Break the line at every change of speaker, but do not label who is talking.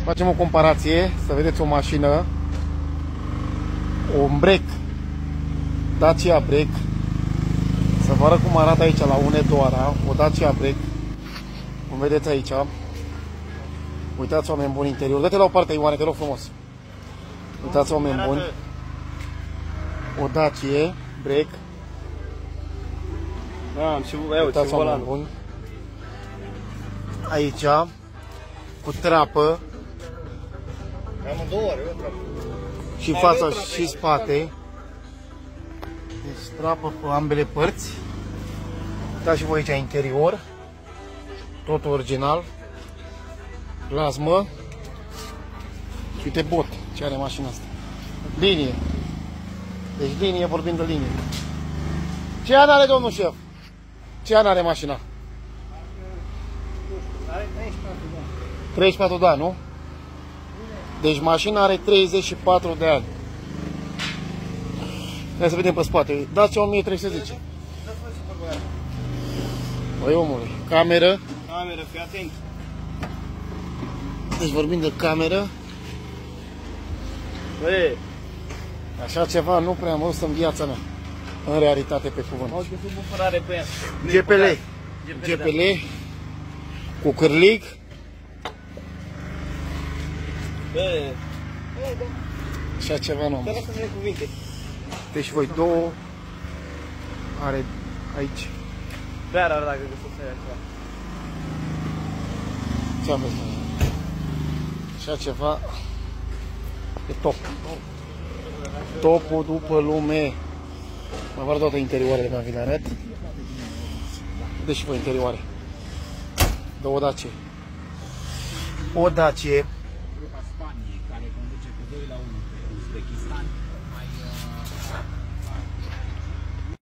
Facem o comparație, să vedeți o mașină, un break, Dacia break. Să vă arăt cum arată aici la Hunedoara, o Dacia break. Cum vedeți aici. Uitați, oameni buni, interior. Dă-te la o parte, Ioane, te rog frumos. Uitați, oameni buni. O Dacia break.
Da,
uitați, oameni buni. Aici, cu trapă. Și fața și spate. Deci trapă pe ambele părți. Uitați și voi aici interior. Totul original. Plasmă. Și uite bot. Ce are mașina asta? Linie. Deci linie, vorbim de linie. Ce an are domnul șef? Ce an are mașina?
Are 34 de ani.
34 de ani, nu? Deci mașina are 34 de ani. Hai să vedem pe spate. Dacia 1310. Băi omule, cameră.
Cameră, fii atent.
Deci vorbim de cameră.
Băi,
Așa ceva nu prea am văzut în viața mea. În realitate, pe cuvânt.
au găsit bucurare pe ea.
GPL. GPL. Cu cârlig.
Băi,
Așa ceva nu am
te
văzut.
lasă să cuvinte.
Deci voi două. Are aici.
Pe aia dacă găsesc să ia ceva.
Ce am văzut? Așa ceva. E top. Topul după lume. Mă văd toate interioarele pe vi le arăt. Deci și voi interioare. Două Dacie. O Dacie.
Grupa Spaniei, care conduce cu 2-1 pe Uzbekistan,